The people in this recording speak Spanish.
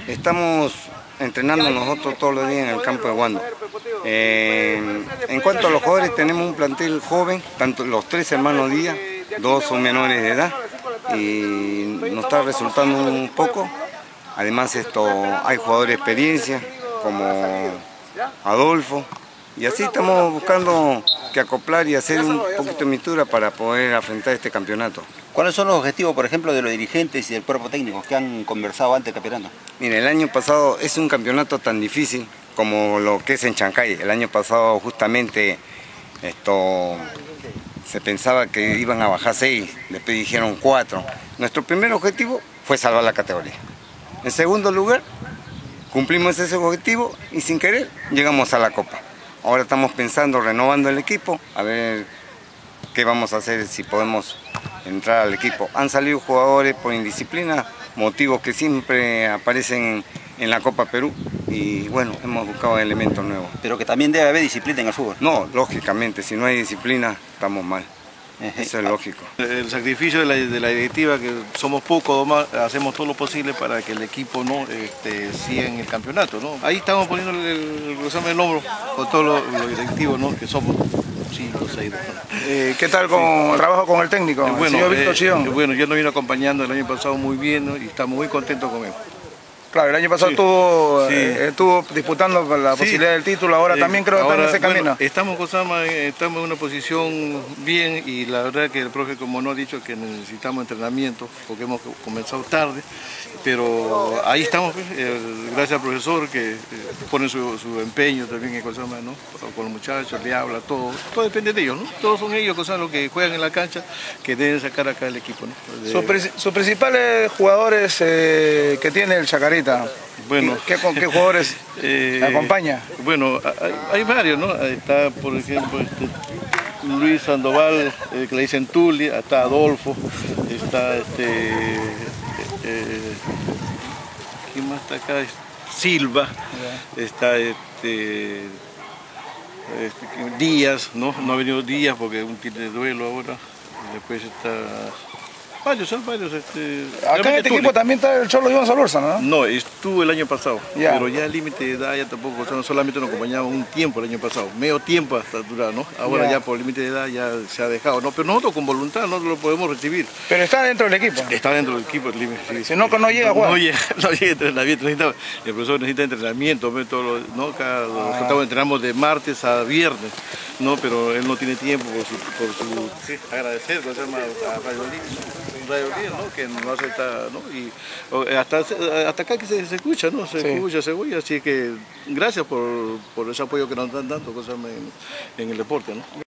Estamos entrenando nosotros todos los días en el campo de Guando. En cuanto a los jugadores, tenemos un plantel joven, tanto los 3 hermanos Díaz, 2 son menores de edad y nos está resultando un poco. Además hay jugadores de experiencia como Adolfo y así estamos buscando que acoplar y hacer un poquito de mistura para poder afrontar este campeonato. ¿Cuáles son los objetivos, por ejemplo, de los dirigentes y del cuerpo técnico que han conversado antes del campeonato? Mire, el año pasado es un campeonato tan difícil como lo que es en Chancay. El año pasado justamente se pensaba que iban a bajar 6, después dijeron 4. Nuestro primer objetivo fue salvar la categoría. En segundo lugar, cumplimos ese objetivo y sin querer llegamos a la Copa. Ahora estamos pensando, renovando el equipo, a ver qué vamos a hacer, si podemos entrar al equipo. Han salido jugadores por indisciplina, motivos que siempre aparecen en la Copa Perú y bueno, hemos buscado elementos nuevos. Pero que también debe haber disciplina en el fútbol. No, lógicamente, si no hay disciplina, estamos mal. Eso es lógico. El sacrificio de la directiva, que somos pocos, hacemos todo lo posible para que el equipo no siga en el campeonato, ¿no? Ahí estamos poniendo el hombro con todos los directivos, ¿no? Que somos 5 o 6. ¿Qué tal con el trabajo con el técnico, el señor Víctor Chillón? Bueno, yo nos vino acompañando el año pasado muy bien, ¿no? Y estamos muy contentos con él. Claro, el año pasado estuvo disputando la posibilidad del título, ahora también creo que está en ese camino. Estamos en una posición bien y la verdad que el profe, como nos ha dicho, que necesitamos entrenamiento porque hemos comenzado tarde, pero ahí estamos, gracias al profesor que pone su empeño también con los muchachos, le habla, todo depende de ellos, ¿no? Todos son ellos los que juegan en la cancha que deben sacar acá el equipo, ¿no? Sus principales jugadores que tiene el Chacarita. Bueno, ¿Qué jugadores acompaña? Bueno, hay varios, ¿no? Está, por ejemplo, Luis Sandoval, que le dicen Tuli, está Adolfo, está ¿quién más está acá? Silva, está Díaz, ¿no? No ha venido Díaz porque tiene duelo ahora. Después está varios. Acá en este equipo también está el Cholo Iván Solorza, ¿no? No, estuvo el año pasado, pero ya el límite de edad ya tampoco, solamente nos acompañaba un tiempo el año pasado, medio tiempo hasta durar, ¿no? Ahora ya por el límite de edad ya se ha dejado, ¿no? Pero nosotros con voluntad no lo podemos recibir. Pero está dentro del equipo. Está dentro del equipo el límite. Sí. Si no llega a jugar. No llega entrenamiento, el profesor necesita entrenamiento, ¿no? Nosotros entrenamos de martes a viernes, ¿no? Pero él no tiene tiempo por su agradecer, por a Radio Líder, ¿no? Que nos hace ¿no? Y hasta acá que se escucha, ¿no? Se oye, así que gracias por ese apoyo que nos están dando en el deporte, ¿no?